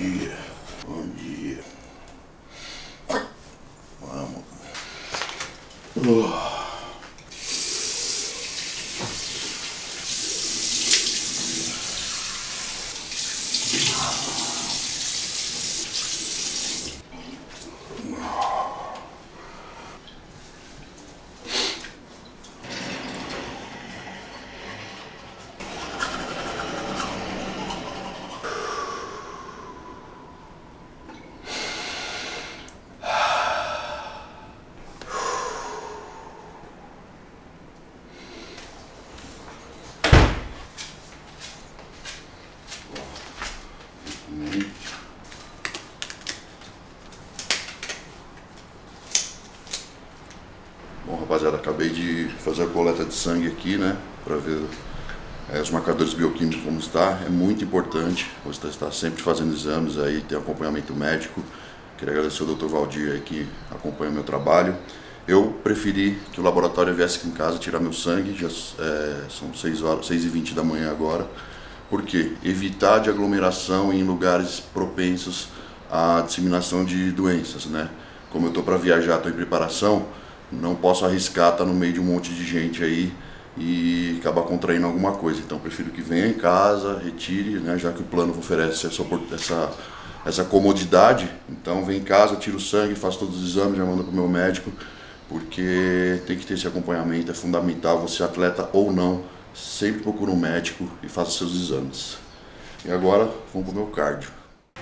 dia. Bom dia. Vamos. Bom, rapaziada, acabei de fazer a coleta de sangue aqui, né, para ver os marcadores bioquímicos como está. É muito importante você estar sempre fazendo exames aí, ter acompanhamento médico. Queria agradecer ao Dr. Valdir aí que acompanha o meu trabalho. Eu preferi que o laboratório viesse aqui em casa tirar meu sangue, já são 6h20 da manhã agora. Por quê? Evitar de aglomeração em lugares propensos à disseminação de doenças, né? Como eu estou para viajar, estou em preparação, não posso arriscar estar no meio de um monte de gente aí e acabar contraindo alguma coisa. Então prefiro que venha em casa, retire, né, já que o plano oferece essa comodidade. Então vem em casa, tira o sangue, faço todos os exames, já mando para o meu médico, porque tem que ter esse acompanhamento, é fundamental, você atleta ou não, sempre procura um médico e faça seus exames. E agora vamos para o meu cardio.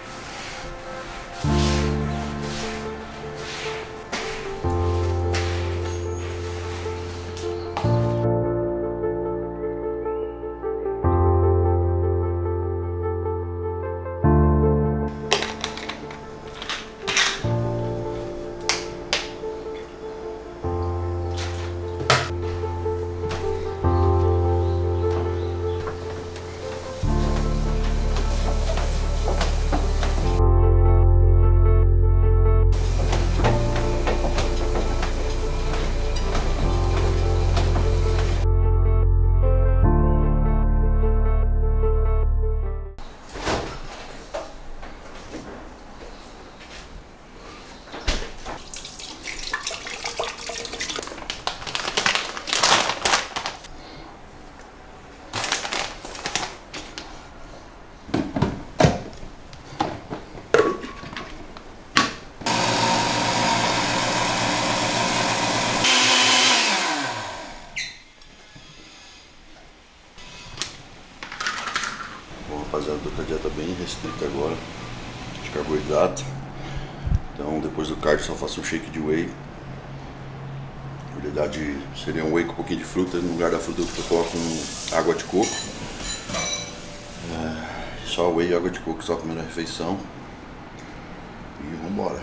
Rapaziada, tô com a dieta bem restrita agora de carboidrato. Então depois do cardio só faço um shake de whey. Na verdade seria um whey com um pouquinho de fruta. No lugar da fruta eu coloco água de coco. Só whey e água de coco, só a primeira refeição. E vambora.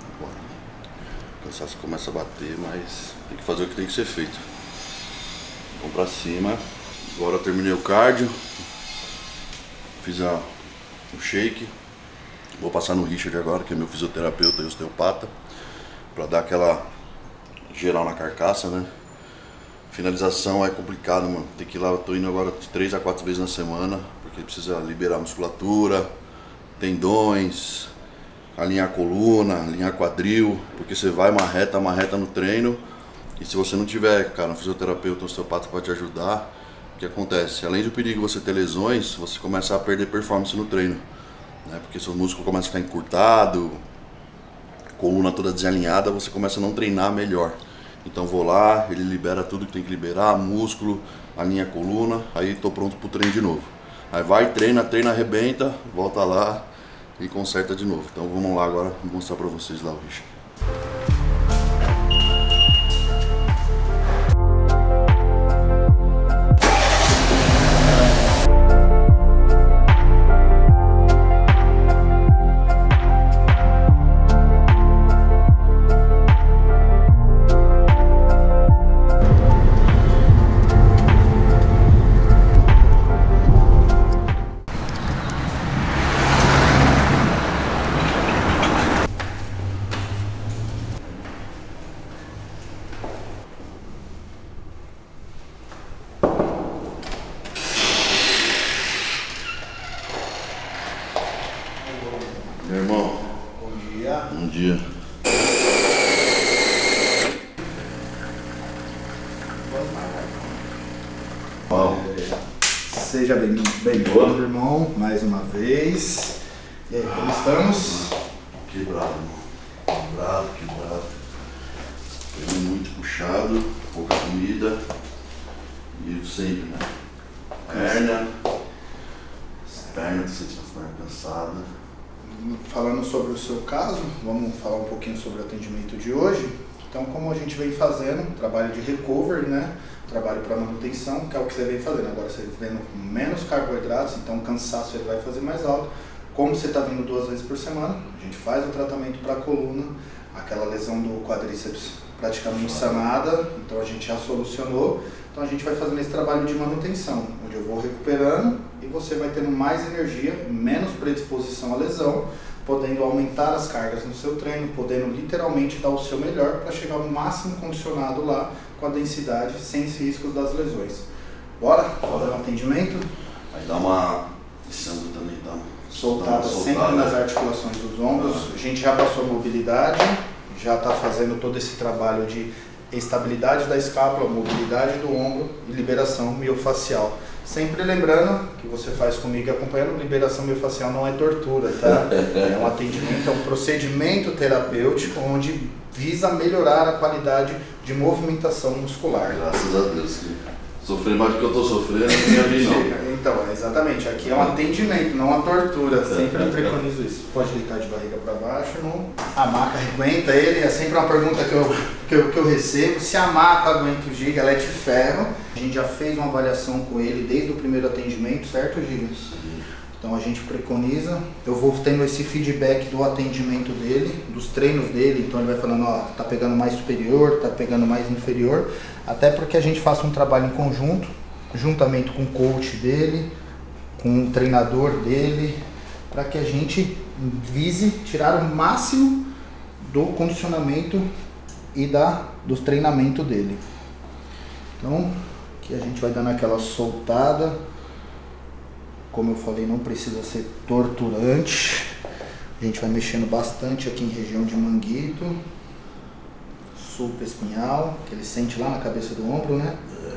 O cansaço começa a bater, mas tem que fazer o que tem que ser feito. Vamos pra cima. Agora eu terminei o cardio. Fiz o shake, vou passar no Richard agora, que é meu fisioterapeuta e osteopata, para dar aquela geral na carcaça, né? Finalização é complicado, mano. Tem que ir lá, eu tô indo agora de 3 a 4 vezes na semana, porque precisa liberar musculatura, tendões, alinhar a coluna, alinhar quadril, porque você vai marreta no treino, e se você não tiver, cara, um fisioterapeuta, um osteopata para te ajudar, o que acontece? Além do perigo você ter lesões, você começa a perder performance no treino, né? Porque seu músculo começa a ficar encurtado, coluna toda desalinhada, você começa a não treinar melhor. Então vou lá, ele libera tudo que tem que liberar, músculo, alinha a coluna, aí tô pronto pro treino de novo. Aí vai, treina, arrebenta, volta lá e conserta de novo. Então vamos lá agora, vou mostrar pra vocês lá o Richard. Meu irmão. Bom dia. Bom dia. Seja bem-vindo, irmão, mais uma vez. E aí, como estamos? Quebrado, irmão. Quebrado. Foi muito puxado, pouca comida. E sempre, né? Perna, sentindo as pernas cansadas. Falando sobre o seu caso, vamos falar um pouquinho sobre o atendimento de hoje. Então, como a gente vem fazendo, trabalho de recovery, né? Trabalho para manutenção, que é o que você vem fazendo. Agora você vem com menos carboidratos, então o cansaço ele vai fazer mais alto. Como você está vindo 2 vezes por semana, a gente faz o tratamento para a coluna, aquela lesão do quadríceps praticamente sanada, então a gente já solucionou. Então a gente vai fazendo esse trabalho de manutenção, onde eu vou recuperando e você vai tendo mais energia, menos predisposição à lesão, podendo aumentar as cargas no seu treino, podendo literalmente dar o seu melhor para chegar ao máximo condicionado lá com a densidade, sem os riscos das lesões. Bora fazer um atendimento? Aí dá uma... também dá uma soltada sempre nas articulações dos ombros. A gente já passou a mobilidade, já está fazendo todo esse trabalho de estabilidade da escápula, mobilidade do ombro e liberação miofacial. Sempre lembrando que você faz comigo acompanhando, liberação miofacial não é tortura, tá? É um atendimento, é um procedimento terapêutico onde visa melhorar a qualidade de movimentação muscular. Graças a Deus. Sofrer mais do que eu estou sofrendo, não tinha vi não. Então, exatamente. Aqui é um atendimento, não uma tortura. Sempre preconizo isso. Pode deitar de barriga para baixo, não. A maca aguenta ele? É sempre uma pergunta que eu recebo. Se a maca aguenta o Giga, ela é de ferro. A gente já fez uma avaliação com ele desde o primeiro atendimento, certo, Giga? Sim. Então a gente preconiza. Eu vou tendo esse feedback do atendimento dele, dos treinos dele. Então ele vai falando, ó, tá pegando mais superior, tá pegando mais inferior. Até porque a gente faça um trabalho em conjunto, juntamente com o coach dele, com o treinador dele, para que a gente vise tirar o máximo do condicionamento e dos treinamentos dele. Então, aqui a gente vai dando aquela soltada. Como eu falei, não precisa ser torturante. A gente vai mexendo bastante aqui em região de manguito, subespinhal, que ele sente lá na cabeça do ombro, né?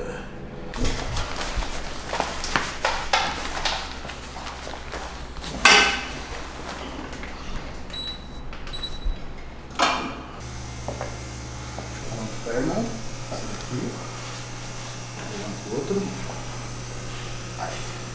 Perna, aqui, levanta o outro. Aí.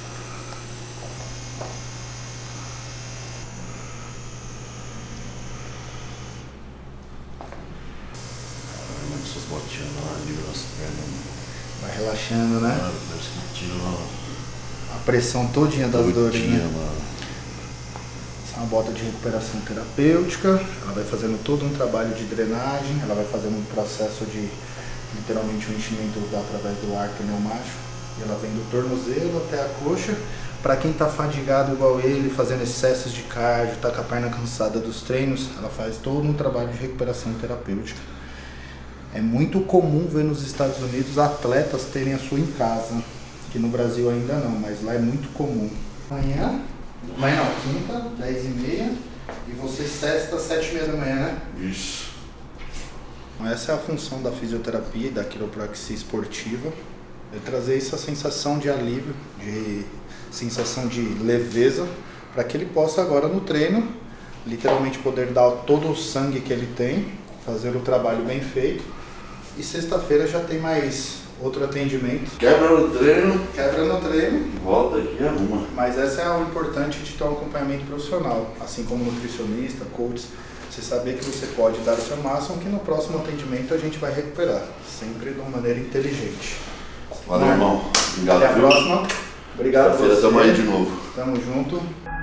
Essas botinhas lá, livra as pernas. Vai relaxando, né? Parece que tira a pressão todinha das dores, né? Mano. Essa é uma bota de recuperação terapêutica. Ela vai fazendo todo um trabalho de drenagem. Ela vai fazendo um processo de, literalmente, um enchimento através do ar pneumático. E ela vem do tornozelo até a coxa. Para quem está fadigado igual ele, fazendo excessos de cardio, está com a perna cansada dos treinos, ela faz todo um trabalho de recuperação terapêutica. É muito comum ver nos Estados Unidos atletas terem a sua em casa, que no Brasil ainda não, mas lá é muito comum. Amanhã não, quinta, 10h30, e você sexta, 7h30 da manhã, né? Isso. Essa é a função da fisioterapia e da quiropraxia esportiva, é trazer essa sensação de alívio, de sensação de leveza, para que ele possa agora no treino, literalmente poder dar todo o sangue que ele tem, fazer o trabalho bem feito. E sexta-feira já tem mais outro atendimento. Quebra no treino. Volta aqui e arruma. Mas essa é o importante de ter um acompanhamento profissional. Assim como nutricionista, coach, você saber que você pode dar o seu máximo, que no próximo atendimento a gente vai recuperar. Sempre de uma maneira inteligente. Valeu, irmão. Obrigado. Até a próxima. Obrigado a você. Tamo aí de novo. Tamo junto.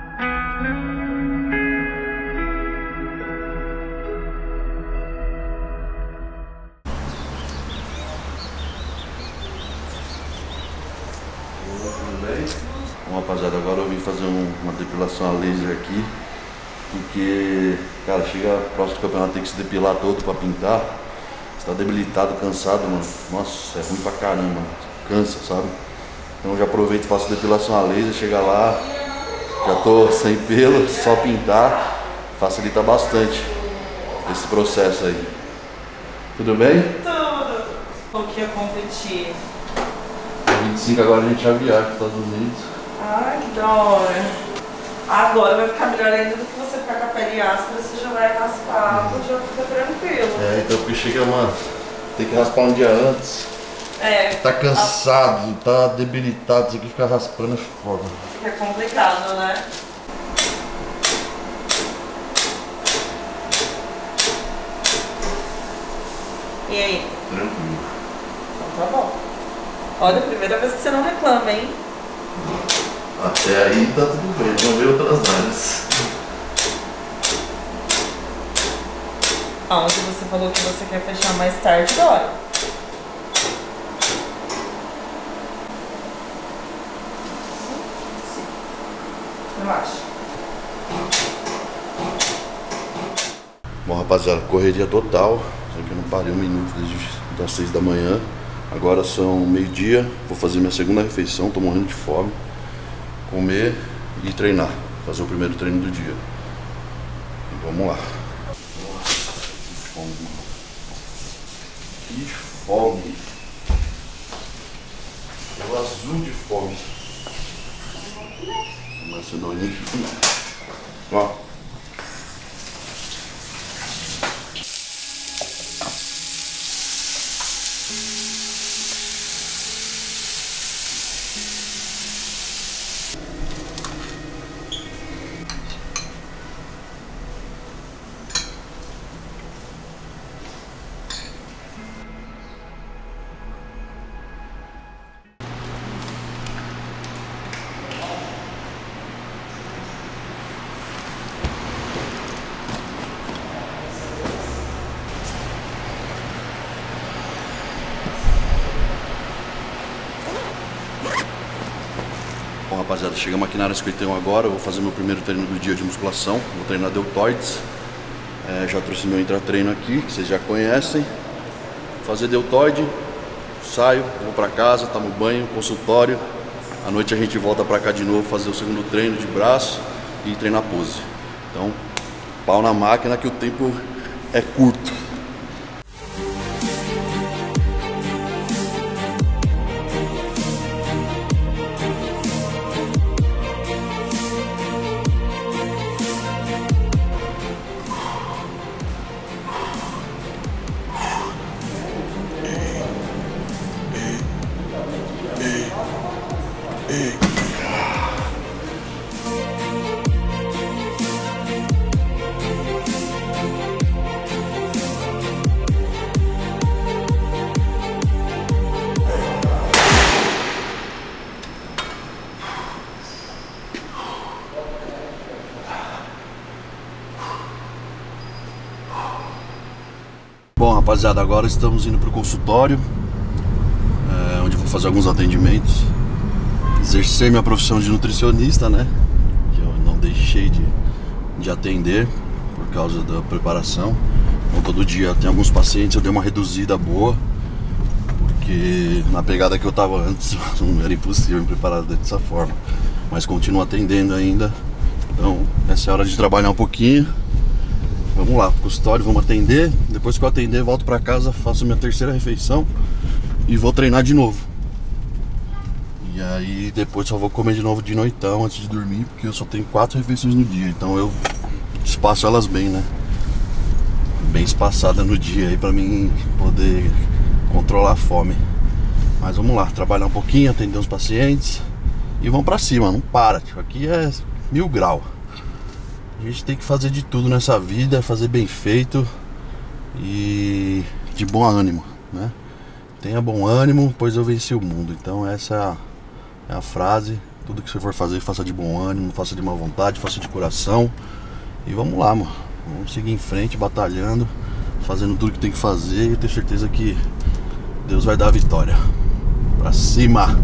Bom, rapaziada, agora eu vim fazer uma depilação a laser aqui, porque, cara, chega próximo do campeonato, tem que se depilar todo pra pintar. Você tá debilitado, cansado, mano. Nossa, é ruim pra caramba, cansa, sabe? Então eu já aproveito e faço depilação a laser, chega lá, já tô sem pelo, só pintar. facilita bastante esse processo aí. Tudo bem? Tudo. O que ia competir? 25 agora a gente já viaja para os Estados Unidos. Ai, que da hora. Agora vai ficar melhor ainda do que você ficar com a pele áspera, você já vai raspar, já fica tranquilo. Então porque chega, mano, tem que raspar um dia antes. Tá cansado, tá debilitado, tem que ficar raspando é foda. É complicado, né? E aí? Tranquilo. Então tá bom. Olha, primeira vez que você não reclama, hein? Até aí tá tudo bem, vamos ver outras áreas. Onde você falou que você quer fechar mais tarde, dói. Relaxa. Bom, rapaziada, correria total. Aqui eu não parei um minuto desde das 6 da manhã. Agora são meio-dia. Vou fazer minha segunda refeição. Tô morrendo de fome. Comer e treinar. Fazer o primeiro treino do dia. E vamos lá. Nossa, que fome, mano. Que fome. Eu azul de fome. Mas você não é. Ó. Bom, rapaziada, chegamos aqui na área 51 agora. Eu vou fazer meu primeiro treino do dia de musculação. Vou treinar deltoides. Já trouxe meu intratreino aqui, que vocês já conhecem. Fazer deltoide, saio, vou pra casa, tomo banho, consultório. À noite a gente volta pra cá de novo, fazer o segundo treino de braço e treinar pose. Então, pau na máquina que o tempo é curto. Bom, rapaziada, agora estamos indo para o consultório, onde vou fazer alguns atendimentos, exercer minha profissão de nutricionista, né? Que eu não deixei de atender por causa da preparação. Então todo dia tem alguns pacientes, eu dei uma reduzida boa, porque na pegada que eu tava antes não era impossível me preparar dessa forma. Mas continuo atendendo ainda, então essa é a hora de trabalhar um pouquinho. Vamos lá, pro consultório, vamos atender. Depois que eu atender, volto pra casa, faço minha terceira refeição e vou treinar de novo. E aí depois só vou comer de novo de noitão antes de dormir, porque eu só tenho 4 refeições no dia. Então eu espaço elas bem, né? Bem espaçada no dia aí pra mim poder controlar a fome. Mas vamos lá, trabalhar um pouquinho, atender uns pacientes e vamos pra cima, não para, tipo, aqui é 1000 graus. A gente tem que fazer de tudo nessa vida, fazer bem feito e de bom ânimo, né? Tenha bom ânimo, pois eu venci o mundo. Então essa é a frase. Tudo que você for fazer, faça de bom ânimo, faça de má vontade, faça de coração. E vamos lá, mano. Vamos seguir em frente, batalhando, fazendo tudo que tem que fazer. E eu tenho certeza que Deus vai dar a vitória. Pra cima!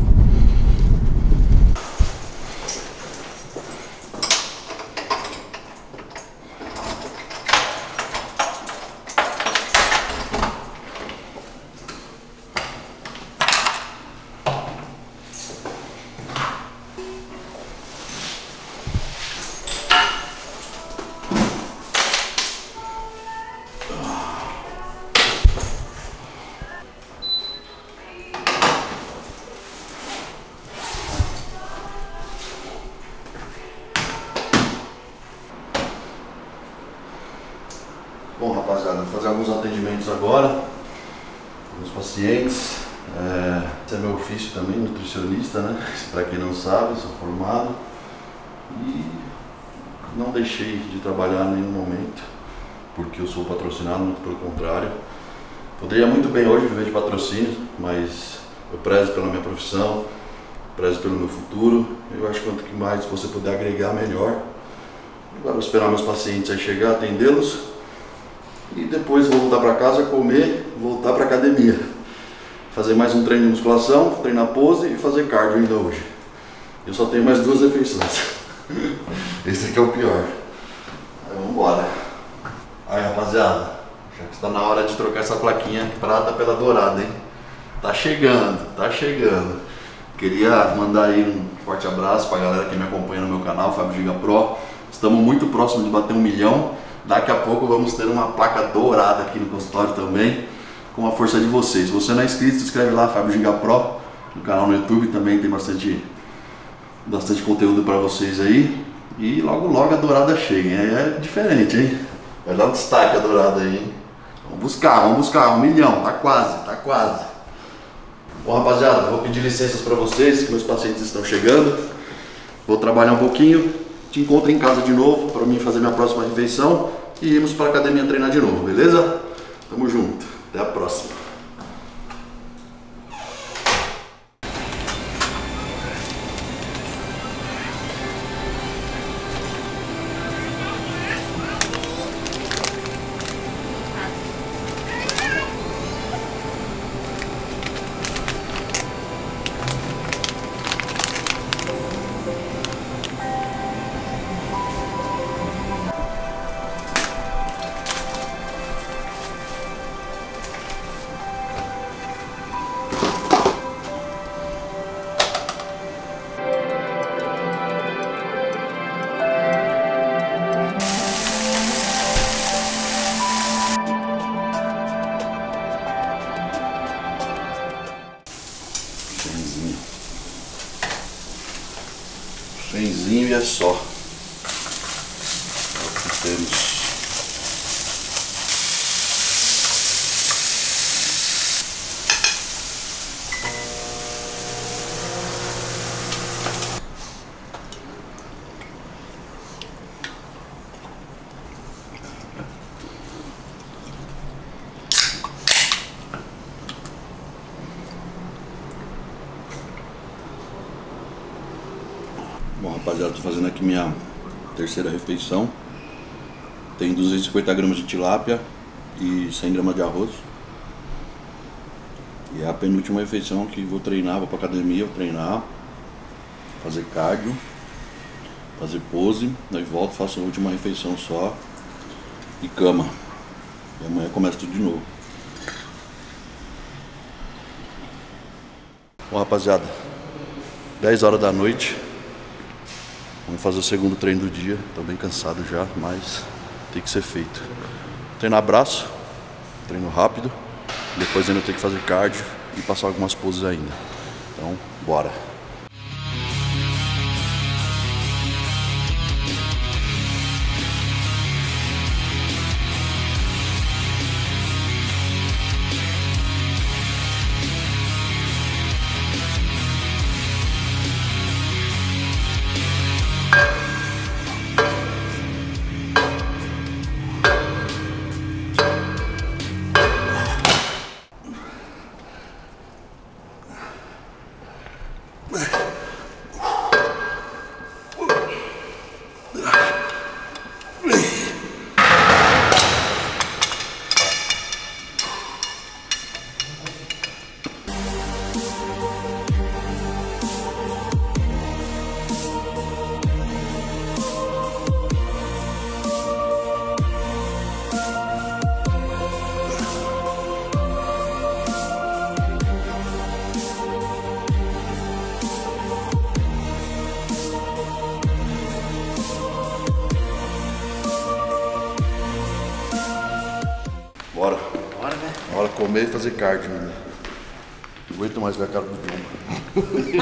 Bom, rapaziada, vou fazer alguns atendimentos agora, alguns pacientes. Esse é meu ofício também, nutricionista, né? Para quem não sabe, sou formado e não deixei de trabalhar em nenhum momento, porque eu sou patrocinado, muito pelo contrário. Poderia muito bem hoje viver de patrocínio, mas eu prezo pela minha profissão, prezo pelo meu futuro. Eu acho que quanto mais você puder agregar, melhor. Agora vou esperar meus pacientes aí chegar, atendê-los e depois vou voltar para casa, comer, voltar para academia, fazer mais um treino de musculação, treinar pose e fazer cardio ainda hoje. Eu só tenho mais 2 refeições. Esse aqui é o pior. Aí vamos embora. Aí, rapaziada, já que está na hora de trocar essa plaquinha prata pela dourada, hein? Tá chegando, tá chegando. Queria mandar aí um forte abraço para a galera que me acompanha no meu canal, Fábio Giga Pro. Estamos muito próximos de bater 1 milhão. Daqui a pouco vamos ter uma placa dourada aqui no consultório também, com a força de vocês. Se você não é inscrito, se inscreve lá, Fábio Giga Pro, no canal no YouTube, também tem bastante conteúdo para vocês aí. E logo logo a dourada chega, hein? Aí é diferente, hein? Vai dar um destaque a dourada aí, hein? Vamos buscar, 1 milhão, tá quase, tá quase. Bom, rapaziada, vou pedir licenças para vocês, que meus pacientes estão chegando. Vou trabalhar um pouquinho. Te encontro em casa de novo para mim fazer minha próxima refeição e irmos para a academia treinar de novo, beleza? Tamo junto, até a próxima. Trenzinho e é só. É o que temos. Bom, rapaziada, tô fazendo aqui minha terceira refeição. Tem 250 gramas de tilápia e 100 gramas de arroz. E é a penúltima refeição que vou treinar, vou pra academia, vou treinar, fazer cardio, fazer pose, daí volto, faço a última refeição só e cama. E amanhã começa tudo de novo. Bom, rapaziada, 10 horas da noite. Vamos fazer o segundo treino do dia. Tô bem cansado já, mas tem que ser feito. Treinar braço, treino rápido. Depois ainda tem que fazer cardio e passar algumas poses ainda. Então, bora! Bora. Bora, né? Bora comer e fazer cardio ainda. Não aguento mais ver a cara do Jumbo.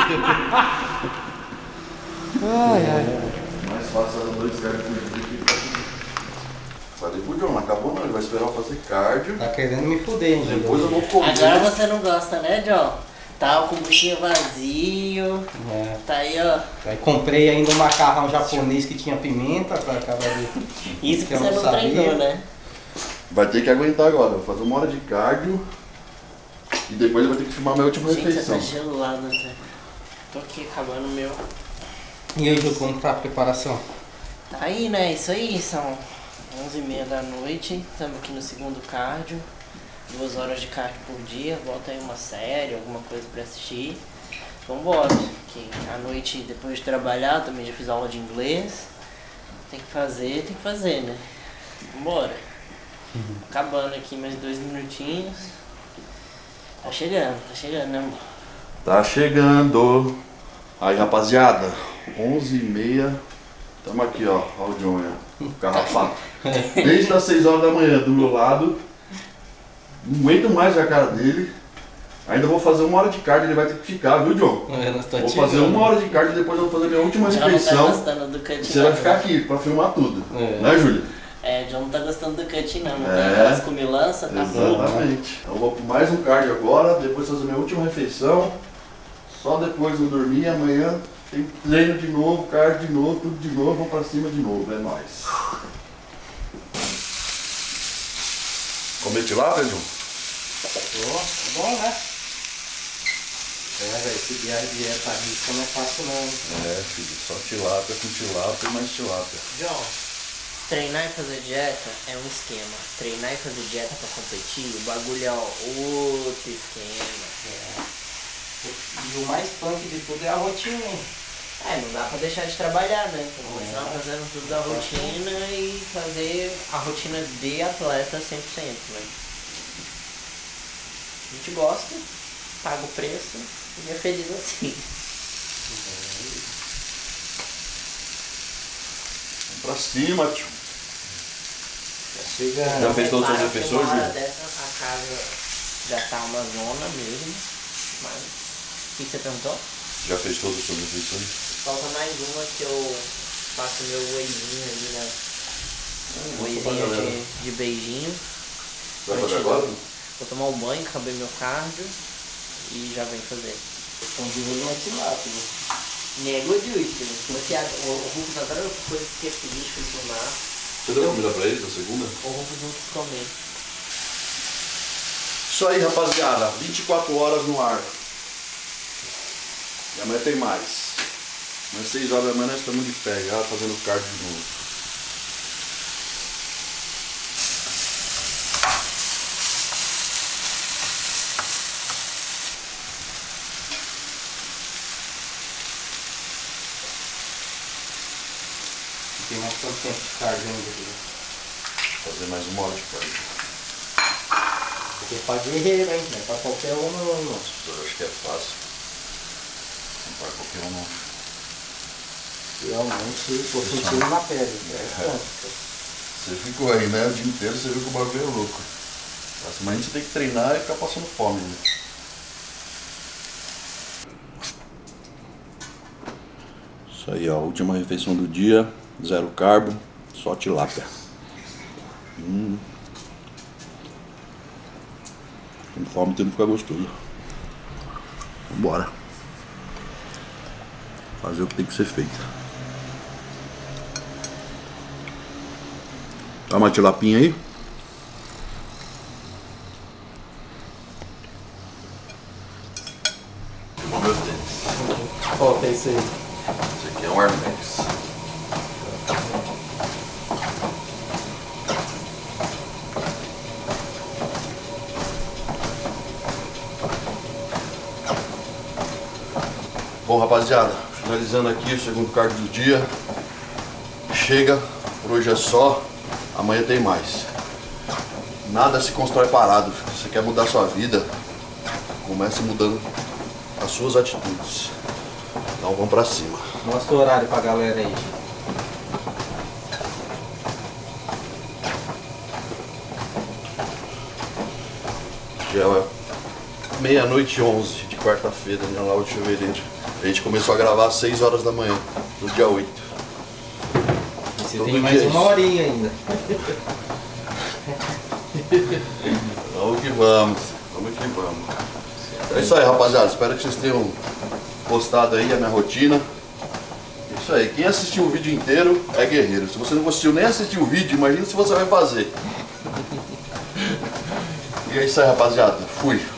Mais fácil as 2 cardio por dia que Falei pro John, não acabou não, ele vai esperar eu fazer cardio. Tá querendo me fuder, hein? Depois eu vou comer. Agora você não gosta, né, John? Tá com o buchinho vazio. É. Tá aí, ó. Aí comprei ainda um macarrão japonês que tinha pimenta pra acabar de... Isso que eu você não não sabia. treinou, né? Vai ter que aguentar agora, vou fazer 1 hora de cardio. E depois eu vou ter que filmar minha última Gente, você refeição. tá gelado até. Tô aqui acabando o meu. E aí, Ju, como tá a preparação? Tá aí, né? Isso aí, são 11h30 da noite. Estamos aqui no segundo cardio. 2 horas de cardio por dia. Bota aí uma série, alguma coisa pra assistir. Vambora. Que à noite, depois de trabalhar, também já fiz aula de inglês. Tem que fazer, né? Vambora. Acabando aqui mais 2 minutinhos. Tá chegando, né, amor? Tá chegando. Aí, rapaziada, 11h30. Tamo aqui, ó. Ó o John, ó. Carrafato. Desde as 6 horas da manhã do meu lado. Não aguento mais a cara dele. Ainda vou fazer 1 hora de cardio, ele vai ter que ficar, viu, John? Vou fazer 1 hora de cardio e depois eu vou fazer minha última Já não tá refeição. gostando do cut, Você vai ficar aqui pra filmar tudo. É. Né, Júlia? John não tá gostando do cut não, não É. tem aquelas comilanças, tá bom. Exatamente. Então eu vou por mais um cardio agora, depois fazer minha última refeição. Só depois eu dormir, amanhã tem treino de novo, cardio de novo, tudo de novo, vamos pra cima de novo, é nóis. Comer tilápia, João? É bom, né? É, velho, seguir a dieta rica não é fácil não. É, filho, só tilápia com tilápia e mais tilápia. John, treinar e fazer dieta é um esquema. Treinar e fazer dieta pra competir, o bagulho é outro esquema. E o mais punk de tudo é a rotina, hein? Não dá pra deixar de trabalhar, né? Tem que continuar fazendo tudo da rotina e fazer a rotina de atleta 100%, né? A gente gosta, paga o preço e é feliz assim. Vamos pra cima, tio. Chega. Já fez todas as Claro que refeições, uma hora Júlia? dessa a casa já tá uma zona mesmo, mas... O que você perguntou? Já fez todas as suas refeições? Falta mais uma que eu faço meu wheyzinho ali, né? Wheyzinho de beijinho. Vai fazer agora? Vou tomar um banho, acabei meu cardio e já venho fazer. Estão de olho no tilápia. Nego justo, né? O Rufus adora coisas que é feliz pra filmar. Você deu comida pra eles na segunda? O Rufus não quis comer. Isso aí, rapaziada. 24 horas no ar. E amanhã tem mais. Às 6 horas da manhã nós estamos de pé já fazendo cardio de novo. Tem mais quanto tempo de cardio ainda? Fazer mais 1 hora de cardio. Porque é pra guerreiro, hein? Não é pra qualquer um não, irmão. Eu acho que é fácil. Não para qualquer um não. Realmente, tô sentindo na pele. É. Você ficou aí, né? O dia inteiro você viu que o bagulho é louco. Mas a gente tem que treinar e ficar passando fome, né? Isso aí, ó. Última refeição do dia. 0 carbo, só tilápia. Com fome tem que ficar gostoso. Vambora. Fazer o que tem que ser feito. Dá uma tilapinha aí. Meus tênis. Ó, tem isso aí. Esse aqui é um Air Max. Bom, rapaziada, finalizando aqui o segundo cardio do dia. Chega, por hoje é só, amanhã tem mais. Nada se constrói parado. Se você quer mudar sua vida, comece mudando as suas atitudes. Então vamos pra cima. Mostra o horário pra galera aí. Já é 00:11 de quarta-feira, dia 9 de fevereiro. A gente começou a gravar às 6 horas da manhã, no dia 8. Você Todo tem mais dia uma isso. horinha ainda. vamos. Vamos que vamos. É isso aí, rapaziada. Espero que vocês tenham gostado aí a minha rotina. É isso aí. Quem assistiu o vídeo inteiro é guerreiro. Se você não conseguiu nem assistir o vídeo, imagina se você vai fazer. E é isso aí, rapaziada. Fui.